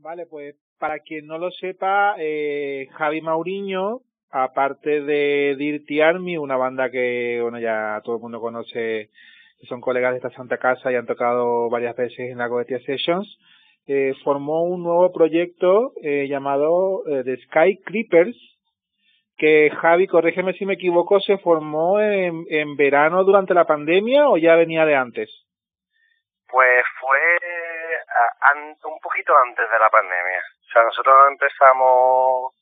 Vale, pues para quien no lo sepa, Javi Mauriño, aparte de Dirty Army, una banda que bueno ya todo el mundo conoce, que son colegas de esta Santa Casa y han tocado varias veces en la Goetia Sessions, formó un nuevo proyecto llamado The Sky Creepers, que Javi, corrígeme si me equivoco, se formó en verano durante la pandemia o ya venía de antes. Pues fue un poquito antes de la pandemia. O sea, nosotros empezamos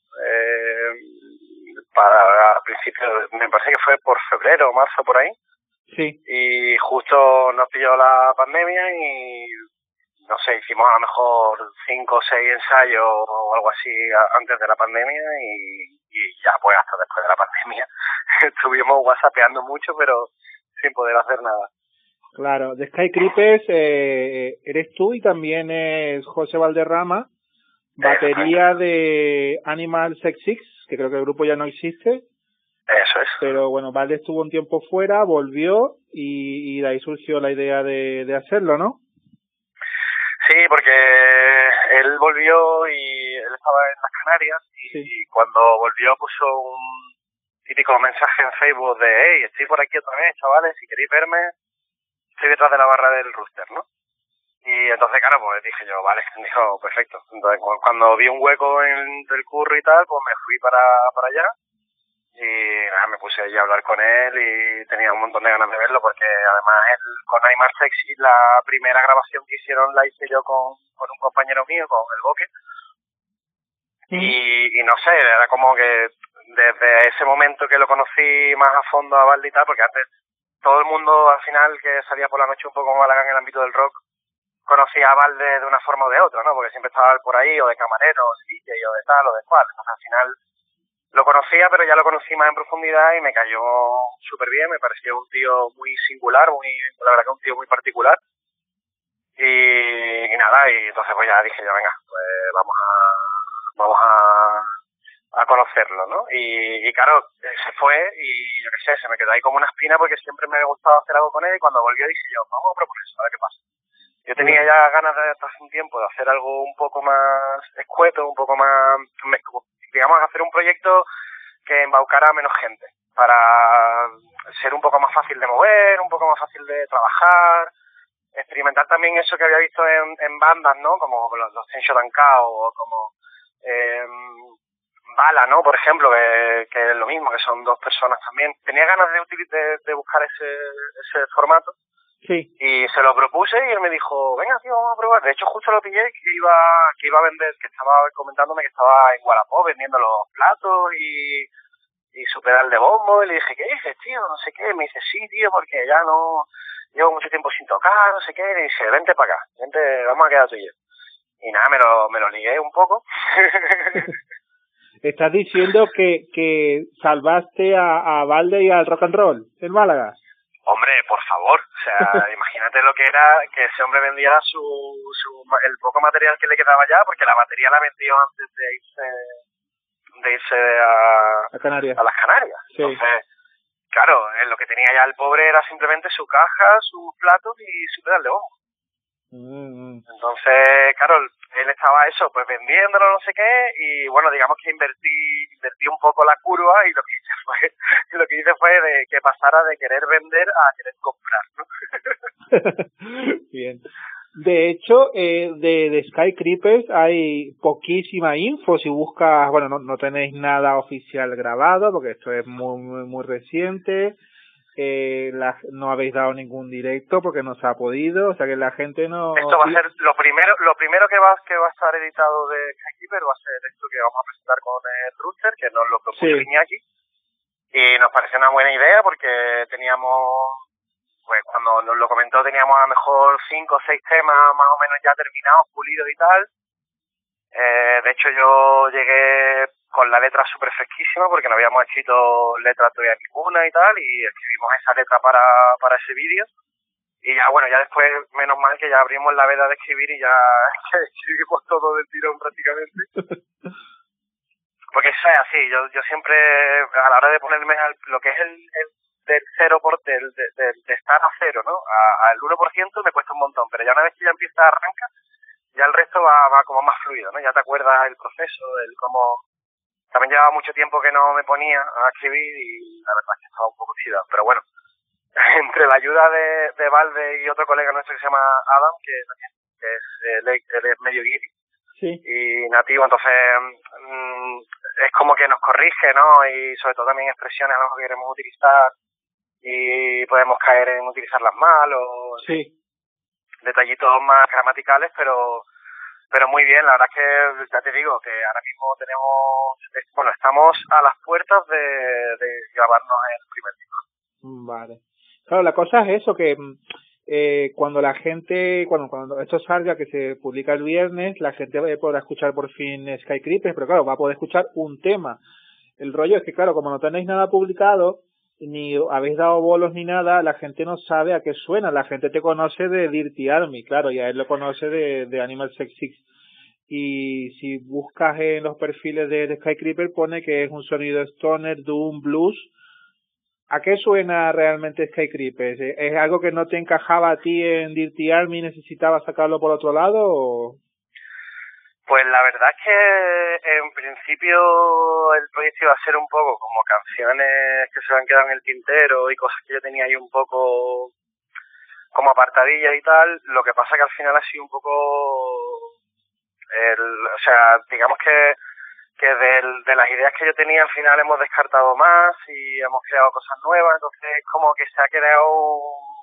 para principios, me parece que fue por febrero o marzo por ahí. Sí. Y justo nos pilló la pandemia y, no sé, hicimos a lo mejor 5 o 6 ensayos o algo así antes de la pandemia y ya pues hasta después de la pandemia estuvimos whatsappeando mucho pero sin poder hacer nada. Claro, de Sky Creepers eres tú y también es José Valderrama, batería de Animal Sex Six, que creo que el grupo ya no existe. Eso es. Pero bueno, Valde estuvo un tiempo fuera, volvió y de ahí surgió la idea de hacerlo, ¿no? Sí, porque él volvió y él estaba en las Canarias y cuando volvió puso un típico mensaje en Facebook de hey, estoy por aquí otra vez, chavales, si queréis verme, estoy detrás de la barra del Rooster, ¿no? Y entonces, claro, pues dije yo, vale, dijo, perfecto. Entonces, cuando vi un hueco en el curro y tal, pues me fui para allá y nada, me puse allí a hablar con él y tenía un montón de ganas de verlo porque además él, con Aymar Sexy, la primera grabación que hicieron la hice yo con un compañero mío, con el Boque. Y no sé, era como que desde ese momento que lo conocí más a fondo a Valde y tal, porque antes todo el mundo al final que salía por la noche un poco Málaga en el ámbito del rock conocía a Valde de una forma o de otra, ¿no? Porque siempre estaba por ahí, o de camarero, o de DJ, o de tal, o de cual. Entonces, al final lo conocía, pero ya lo conocí más en profundidad y me cayó súper bien. Me pareció un tío muy singular, la verdad que un tío muy particular. Y nada, y entonces pues ya dije yo, venga, pues vamos a conocerlo, ¿no? Y claro, se fue y yo qué sé, se me quedó ahí como una espina porque siempre me había gustado hacer algo con él y cuando volvió dije yo, vamos a proponer eso, a ver qué pasa. Yo tenía ya ganas de hace un tiempo de hacer algo un poco más escueto, un poco más, digamos, hacer un proyecto que embaucara a menos gente, para ser un poco más fácil de mover, un poco más fácil de trabajar, experimentar también eso que había visto en bandas, ¿no? Como los Ten Shot and Cow, o como Bala, ¿no? Por ejemplo, que es lo mismo, que son 2 personas también. Tenía ganas de buscar ese formato. Sí. Y se lo propuse y él me dijo, venga tío, vamos a probar. De hecho justo lo pillé que iba a vender, que estaba comentándome que estaba en Wallapop vendiendo los platos y su pedal de bombo, y le dije, ¿qué dices tío? No sé qué. Me dice, sí tío, porque ya no llevo mucho tiempo sin tocar, no sé qué. Y le dije, vente para acá, vente, vamos a quedar tú y yo. Y nada, me lo ligué un poco. Estás diciendo que salvaste a Valde y al rock and roll en Málaga. Hombre, por favor, o sea, imagínate lo que era que ese hombre vendiera el poco material que le quedaba ya, porque la batería la vendió antes de irse a las Canarias. Sí. Entonces, claro, lo que tenía ya el pobre era simplemente su caja, sus platos y su pedal de bombo. Entonces, claro, él estaba eso, pues vendiéndolo, no sé qué, y bueno, digamos que invertí un poco la curva y lo que hice fue de que pasara de querer vender a querer comprar, ¿no? Bien. De hecho, de Sky Creepers hay poquísima info. Si buscas, bueno, no tenéis nada oficial grabado porque esto es muy reciente. No habéis dado ningún directo porque no se ha podido, o sea que la gente no... Esto va a ser lo primero que va a estar editado de Skykeeper, va a ser esto que vamos a presentar con el Rooster, que nos lo propuso Iñaki, y nos pareció una buena idea porque teníamos, pues cuando nos lo comentó teníamos a lo mejor 5 o 6 temas más o menos ya terminados, pulidos y tal. De hecho yo llegué con la letra súper fresquísima porque no habíamos escrito letra todavía ninguna y tal, y escribimos esa letra para ese vídeo. Y ya, bueno, ya después, menos mal que ya abrimos la veda de escribir y ya escribimos todo del tirón prácticamente. Porque eso es así, yo siempre, a la hora de ponerme lo que es el del 0 de estar a 0, ¿no? Al 1% me cuesta un montón, pero ya una vez que ya empieza a arrancar, ya el resto va como más fluido, ¿no? Ya te acuerdas el proceso, el cómo... También llevaba mucho tiempo que no me ponía a escribir y la verdad es que estaba un poco oxidado. Pero bueno, entre la ayuda de Valde y otro colega nuestro que se llama Adam, él es medio guiri, sí, y nativo, entonces es como que nos corrige, ¿no? Y sobre todo también expresiones a lo que queremos utilizar y podemos caer en utilizarlas mal o sí, detallitos más gramaticales, pero muy bien. La verdad es que ya te digo que ahora mismo estamos a las puertas de grabarnos el primer disco. Vale. Claro, la cosa es eso, que cuando la gente, cuando esto salga, que se publica el viernes, la gente podrá escuchar por fin Sky Creepers, pero claro, va a poder escuchar un tema. El rollo es que, claro, como no tenéis nada publicado, ni habéis dado bolos ni nada, la gente no sabe a qué suena. La gente te conoce de Dirty Army, claro, y a él lo conoce de Animal Sex Six. Y si buscas en los perfiles de Sky Creeper, pone que es un sonido stoner, doom, blues. ¿A qué suena realmente Sky Creeper? ¿Es algo que no te encajaba a ti en Dirty Army y necesitabas sacarlo por otro lado? ¿O? Pues la verdad es que en principio el proyecto iba a ser un poco como canciones que se han quedado en el tintero y cosas que yo tenía ahí un poco como apartadillas y tal. Lo que pasa que al final ha sido un poco o sea, digamos que de las ideas que yo tenía al final hemos descartado más y hemos creado cosas nuevas, entonces como que se ha creado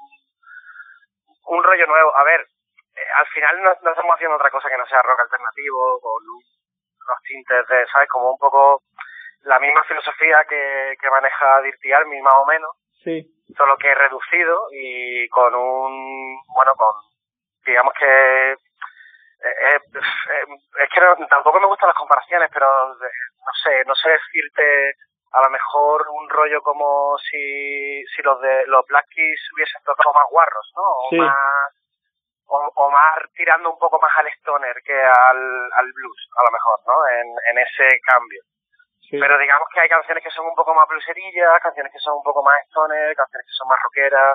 un rollo nuevo. A ver, al final no estamos haciendo otra cosa que no sea rock alternativo con unos tintes de, ¿sabes? Como un poco la misma filosofía que maneja Dirty Army más o menos, sí, solo que reducido y con digamos que es que tampoco me gustan las comparaciones, pero no sé decirte a lo mejor un rollo como si los Black Keys hubiesen tocado más guarros, ¿no? O sí, más o más tirando un poco más al stoner que al blues, a lo mejor, ¿no? En ese cambio. Sí. Pero digamos que hay canciones que son un poco más blueserillas, canciones que son un poco más stoner, canciones que son más rockeras.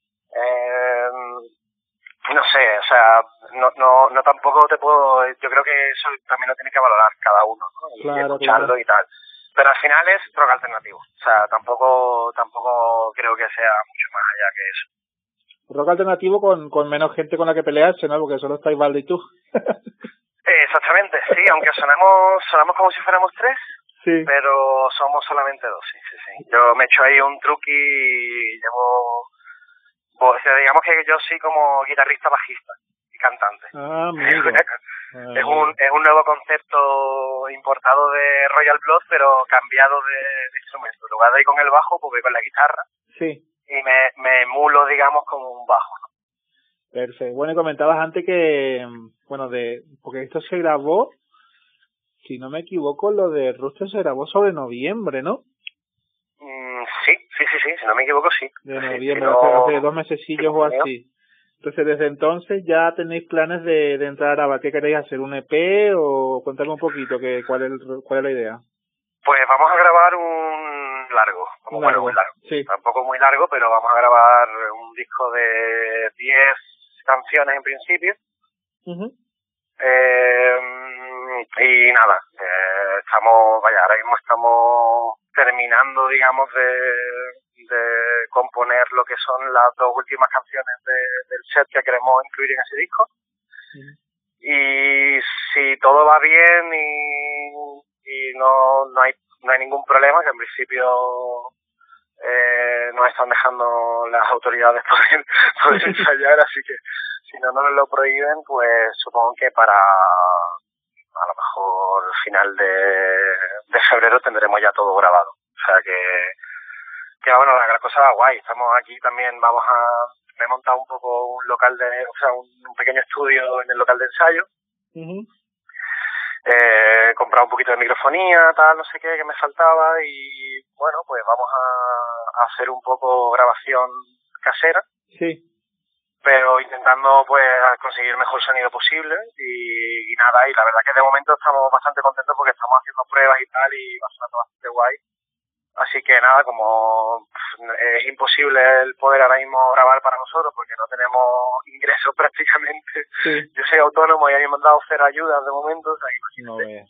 No sé, o sea, no tampoco te puedo, yo creo que eso también lo tiene que valorar cada uno, ¿no? Y claro, escucharlo, claro, y tal. Pero al final es rock alternativo, o sea, tampoco creo que sea mucho más allá que eso. Rock alternativo con menos gente con la que pelearse, ¿no? Porque solo estáis Valde y tú. Exactamente, sí, aunque sonamos como si fuéramos tres, sí, pero somos solamente dos, sí. Yo me echo ahí un truqui y llevo... O sea, digamos que yo soy como guitarrista bajista y cantante. Ah, amigo. Es un nuevo concepto importado de Royal Blood, pero cambiado de instrumento. En lugar de ir con el bajo, pues voy con la guitarra. Sí. Y me emulo, digamos, como un bajo, ¿no? Perfecto. Bueno, y comentabas antes que, porque esto se grabó, si no me equivoco, lo de Rooster se grabó sobre noviembre, ¿no? Sí, si no me equivoco, sí. De noviembre, hace 2 mesecillos o así. Entonces, desde entonces ya tenéis planes de entrar a grabar. ¿Qué queréis hacer? ¿Un EP o contadme un poquito cuál es la idea? Pues vamos a grabar un largo. Un largo, sí. Tampoco muy largo, pero vamos a grabar un disco de 10 canciones en principio. Uh-huh. Y nada, ahora mismo estamos terminando, digamos, de componer lo que son las 2 últimas canciones del set que queremos incluir en ese disco. Uh-huh. Y si todo va bien y no hay ningún problema, que en principio nos están dejando las autoridades poder ensayar, así que si no nos lo prohíben, pues supongo que para a lo mejor final de febrero tendremos ya todo grabado. O sea que bueno, la cosa va guay. Estamos aquí también, me he montado un poco un local un pequeño estudio en el local de ensayo. Uh-huh. He comprado un poquito de microfonía, tal, no sé qué, que me faltaba, y bueno, pues vamos a hacer un poco grabación casera. Sí. Pero intentando pues conseguir el mejor sonido posible y nada, y la verdad que de momento estamos bastante contentos porque estamos haciendo pruebas y tal y va sonando bastante guay. Así que nada, como es imposible el poder ahora mismo grabar para nosotros porque no tenemos ingresos prácticamente. Sí. Yo soy autónomo y a mí me han dado 0 ayudas de momento, o sea, No ves.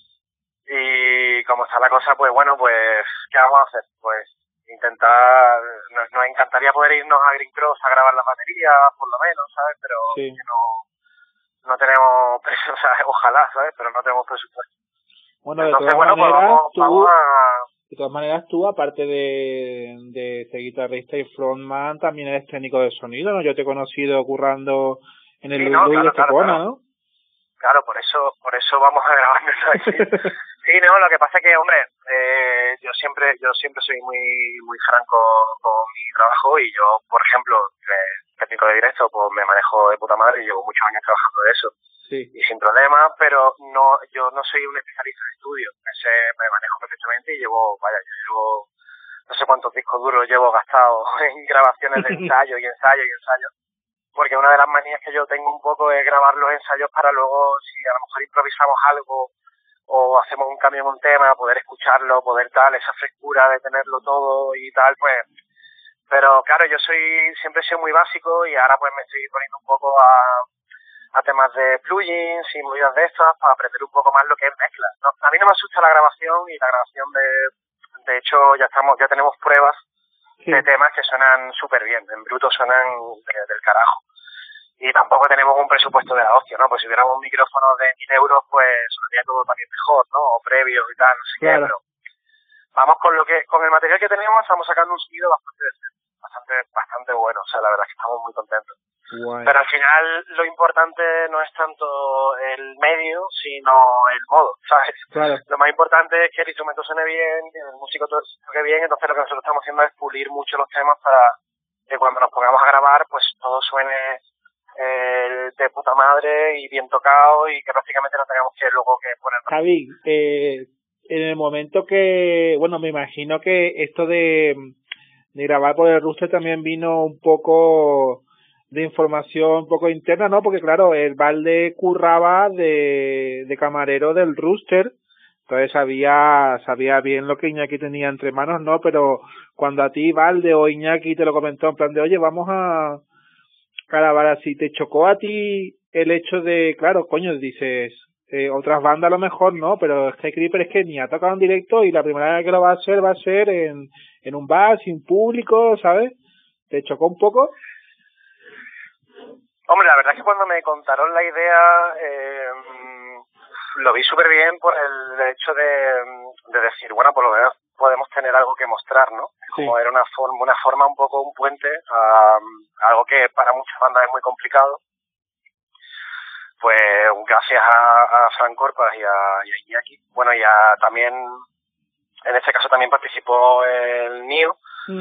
Y como está la cosa, pues bueno, pues ¿qué vamos a hacer? Pues intentar, nos encantaría poder irnos a Green Cross a grabar la batería, por lo menos, ¿sabes? Pero sí. que no tenemos, o sea, ojalá, ¿sabes? Pero no tenemos presupuesto. Bueno, entonces, de todas maneras, pues vamos a... De todas maneras, tú, aparte de ser guitarrista y frontman, también eres técnico de sonido, ¿no? Yo te he conocido currando en el sí, Luis de claro. Estepona, ¿no? Claro, por eso vamos a grabarnos aquí. Sí, no, lo que pasa es que, hombre, yo siempre soy muy franco con mi trabajo y yo, por ejemplo, técnico de directo, pues me manejo de puta madre y llevo muchos años trabajando de eso. Sí. Y sin problema, pero yo no soy un especialista de estudio. Me manejo perfectamente y llevo no sé cuántos discos duros llevo gastados en grabaciones de ensayo y ensayo. Porque una de las manías que yo tengo un poco es grabar los ensayos para luego, si a lo mejor improvisamos algo o hacemos un cambio en un tema, poder escucharlo, poder tal, esa frescura de tenerlo todo y tal, pues. Pero claro, yo siempre he sido muy básico y ahora pues me estoy poniendo un poco a temas de plugins y movidas de estas para aprender un poco más lo que es mezcla. No, a mí no me asusta la grabación y la grabación de hecho ya tenemos pruebas de temas que suenan súper bien, en bruto suenan del carajo. Y tampoco tenemos un presupuesto de la hostia, ¿no? Pues si hubiéramos un micrófono de 1.000 euros, pues sonaría todo también mejor, ¿no? O previos y tal, no sé qué, pero vamos con el material que tenemos, estamos sacando un sonido bastante bueno, o sea, la verdad es que estamos muy contentos. Guay. Pero al final lo importante no es tanto el medio, sino el modo, ¿sabes? Claro. Lo más importante es que el instrumento suene bien, que el músico toque bien, entonces lo que nosotros estamos haciendo es pulir mucho los temas para que cuando nos pongamos a grabar, pues todo suene de puta madre y bien tocado y que prácticamente no tengamos que luego que poner... Javi, en el momento que, bueno, me imagino que esto de grabar por el Rooster también vino un poco de información un poco interna, ¿no? Porque claro, el Valde curraba de camarero del Rooster, entonces sabía bien lo que Iñaki tenía entre manos, ¿no? Pero cuando a ti Valde o Iñaki te lo comentó en plan de, oye, vamos a grabar así, ¿te chocó a ti el hecho de, claro, coño, dices, otras bandas a lo mejor no, pero Sky Creeper es que ni ha tocado en directo y la primera vez que lo va a ser en un bar, sin público, ¿sabes? ¿Te chocó un poco? Hombre, la verdad es que cuando me contaron la idea, lo vi súper bien por el hecho de decir, bueno, por lo menos podemos tener algo que mostrar, ¿no? Sí. Como era una forma un poco un puente a algo que para muchas bandas es muy complicado. Pues gracias a Frank Corpas y a Iñaki. Bueno, y también, en este caso también participó el Nio,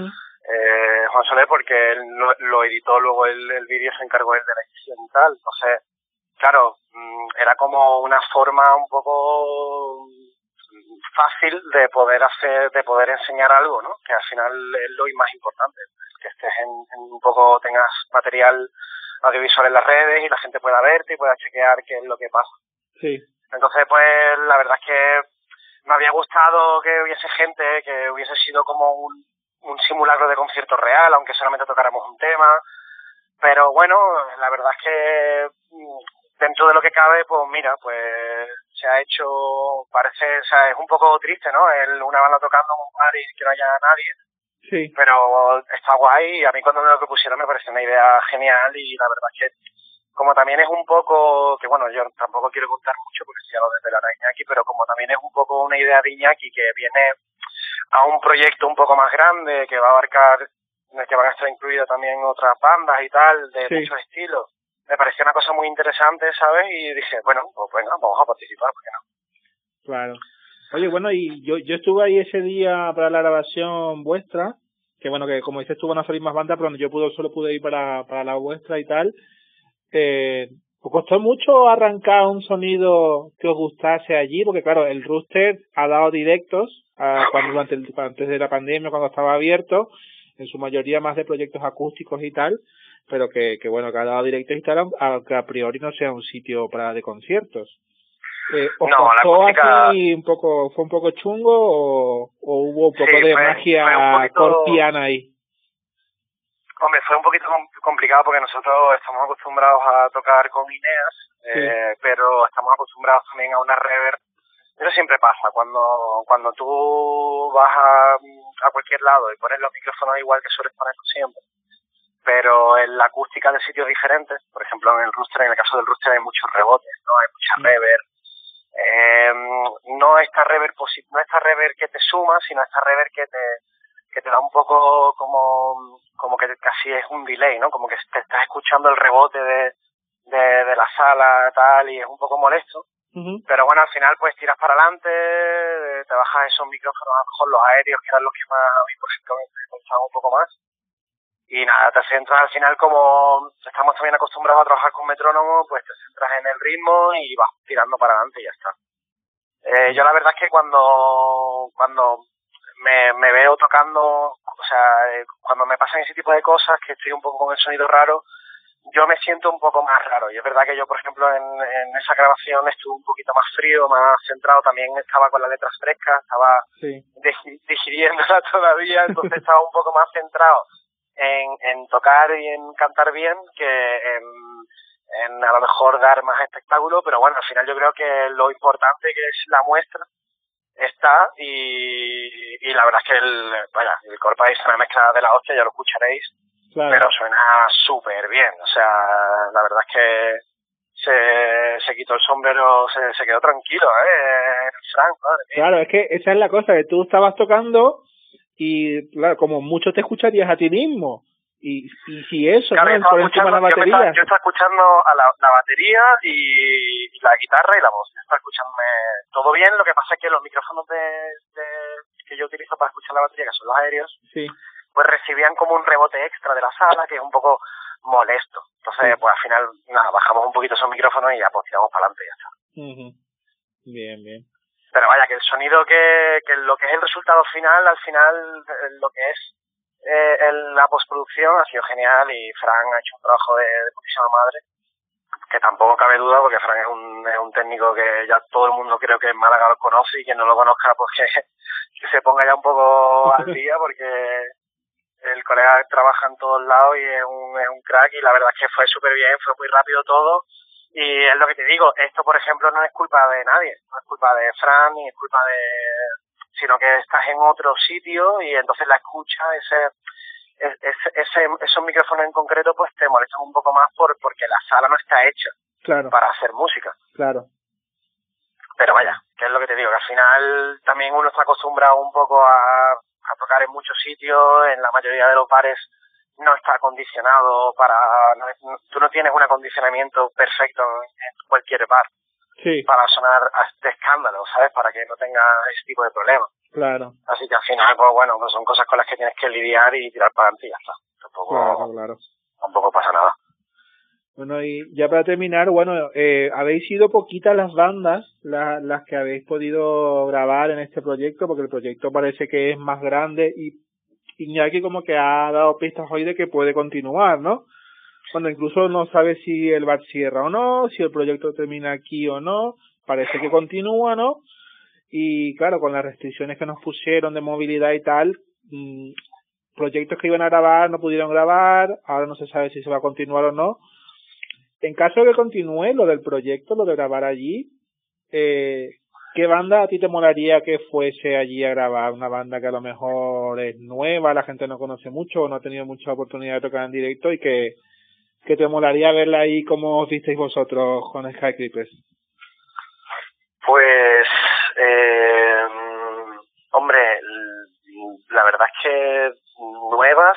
Juan Soler, porque él lo editó luego el vídeo, se encargó él de la edición y tal. Entonces, claro, era como una forma un poco fácil de poder enseñar algo, ¿no? Que al final es lo más importante, que estés un poco, tengas material audiovisual en las redes y la gente pueda verte y pueda chequear qué es lo que pasa. Sí. Entonces, pues, la verdad es que me había gustado que hubiese gente, que hubiese sido como un simulacro de concierto real, aunque solamente tocáramos un tema. Pero bueno, la verdad es que dentro de lo que cabe, pues mira, pues se ha hecho, parece, o sea, es un poco triste, ¿no? Una banda tocando en un bar y que no haya nadie. Sí. Pero está guay y a mí cuando me lo propusieron me pareció una idea genial y la verdad es que como también es un poco, que bueno, yo tampoco quiero contar mucho porque ya lo desvelará Iñaki, pero como también es un poco una idea de Iñaki que viene a un proyecto un poco más grande que va a abarcar, en el que van a estar incluidas también otras bandas y tal, de muchos estilos, me pareció una cosa muy interesante, ¿sabes? Y dije, bueno, pues venga, vamos a participar, ¿por qué no? Claro. Oye, bueno, y yo estuve ahí ese día para la grabación vuestra, que bueno, que como dices tú van a salir más bandas, pero yo solo pude ir para la vuestra y tal. ¿Os costó mucho arrancar un sonido que os gustase allí? Porque claro, el Rooster ha dado directos antes de la pandemia, cuando estaba abierto, en su mayoría más de proyectos acústicos y tal, pero que bueno, que ha dado directos y tal, aunque a priori no sea un sitio de conciertos. ¿Os No, la costó acústica... así fue un poco chungo o hubo un poco de magia cortiana ahí? Hombre, fue un poquito complicado porque nosotros estamos acostumbrados a tocar con Ineas, pero estamos acostumbrados también a una reverb. Eso siempre pasa, cuando tú vas a cualquier lado y pones los micrófonos igual que sueles ponerlos siempre, pero en la acústica de sitios diferentes, por ejemplo en el Rooster, en el caso del Rooster hay muchos rebotes, no hay mucha reverb, no esta reverb que te suma, sino esta reverb que te da un poco como que casi es un delay, ¿no? Como que te estás escuchando el rebote de la sala tal y es un poco molesto. Pero bueno, al final pues tiras para adelante, te bajas esos micrófonos, a lo mejor los aéreos que eran los que más a mí por ejemplo me gustaban un poco más. Y nada, te centras al final, como estamos también acostumbrados a trabajar con metrónomo, pues te centras en el ritmo y vas tirando para adelante y ya está. Yo la verdad es que cuando me veo tocando, o sea, cuando me pasan ese tipo de cosas, que estoy un poco con el sonido raro, yo me siento un poco más raro. Y es verdad que yo, por ejemplo, en esa grabación estuve un poquito más frío, más centrado, también estaba con las letras frescas, estaba digiriéndolas todavía, entonces estaba un poco más centrado en tocar y en cantar bien que en a lo mejor dar más espectáculo, pero bueno, al final yo creo que lo importante que es la muestra está y la verdad es que el Corpa es una mezcla de la hostia, ya lo escucharéis, pero suena súper bien, o sea, la verdad es que se quitó el sombrero, se quedó tranquilo, Frank, madre mía. Claro, es que esa es la cosa, que tú estabas tocando y claro, como mucho te escucharías a ti mismo. Y si eso, claro, ¿no? Por encima de la batería. Yo estaba escuchando a la batería y la guitarra y la voz. Yo estaba escuchándome todo bien, lo que pasa es que los micrófonos que yo utilizo para escuchar la batería, que son los aéreos, pues recibían como un rebote extra de la sala, que es un poco molesto. Entonces, pues al final, nada, bajamos un poquito esos micrófonos y ya pues tiramos para adelante y ya está. Bien, bien. Pero vaya, que el sonido que lo que es el resultado final, al final, lo que es la postproducción ha sido genial y Fran ha hecho un trabajo de putísima madre, que tampoco cabe duda porque Fran es un técnico que ya todo el mundo creo que en Málaga lo conoce y quien no lo conozca pues que se ponga ya un poco al día porque el colega trabaja en todos lados y es un crack y la verdad es que fue súper bien, fue muy rápido todo y es lo que te digo, esto por ejemplo no es culpa de nadie, no es culpa de Fran ni es culpa sino que estás en otro sitio y entonces la escucha, esos micrófonos en concreto pues te molestan un poco más porque la sala no está hecha para hacer música. Claro. Pero vaya, que es lo que te digo, que al final también uno está acostumbrado un poco a tocar en muchos sitios, en la mayoría de los bares no está acondicionado tú no tienes un acondicionamiento perfecto en cualquier bar. Para sonar de escándalo, ¿sabes? Para que no tenga ese tipo de problemas. Claro. Así que al final, pues bueno, pues son cosas con las que tienes que lidiar y tirar para adelante y ya está. Tampoco pasa nada. Bueno, y ya para terminar, bueno, habéis sido poquitas las bandas las que habéis podido grabar en este proyecto, porque el proyecto parece que es más grande y Iñaki como que ha dado pistas hoy de que puede continuar, ¿no? Cuando incluso no sabe si el bar cierra o no, si el proyecto termina aquí o no, parece que continúa, ¿no? Y claro, con las restricciones que nos pusieron de movilidad y tal, proyectos que iban a grabar no pudieron grabar, ahora no se sabe si se va a continuar o no. En caso de que continúe lo del proyecto, lo de grabar allí, ¿qué banda a ti te molaría que fuese allí a grabar? Una banda que a lo mejor es nueva, la gente no conoce mucho o no ha tenido mucha oportunidad de tocar en directo y que te molaría verla ahí como os visteis vosotros con Sky Creepers. Pues, hombre, la verdad es que nuevas...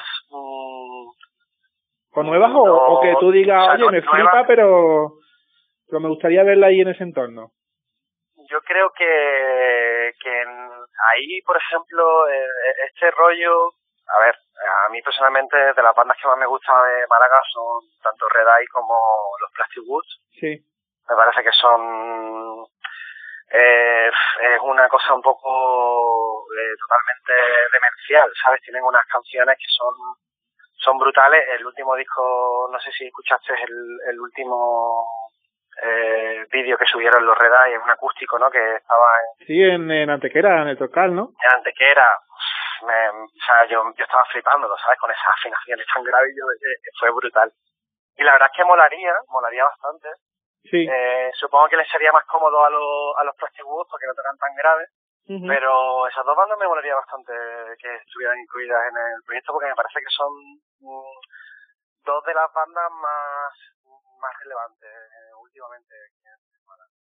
¿O nuevas o que tú digas, oye, me flipa, pero me gustaría verla ahí en ese entorno? Yo creo que ahí, por ejemplo, este rollo... A ver, a mí personalmente de las bandas que más me gusta de Málaga son tanto Red Eye como los Plastic Woods. Sí. Me parece que son... es una cosa un poco totalmente demencial, ¿sabes? Tienen unas canciones que son brutales. El último disco, no sé si escuchaste el último vídeo que subieron los Red Eye, un acústico, ¿no? Que estaba Sí, en Antequera, en el Troncal, ¿no? En Antequera. O sea, yo estaba flipándolo, ¿sabes? Con esas afinaciones tan graves, fue brutal. Y la verdad es que molaría bastante. Sí. Supongo que les sería más cómodo a los Plastic Woods porque no tocan tan graves. Pero esas dos bandas me molaría bastante que estuvieran incluidas en el proyecto porque me parece que son dos de las bandas más relevantes últimamente.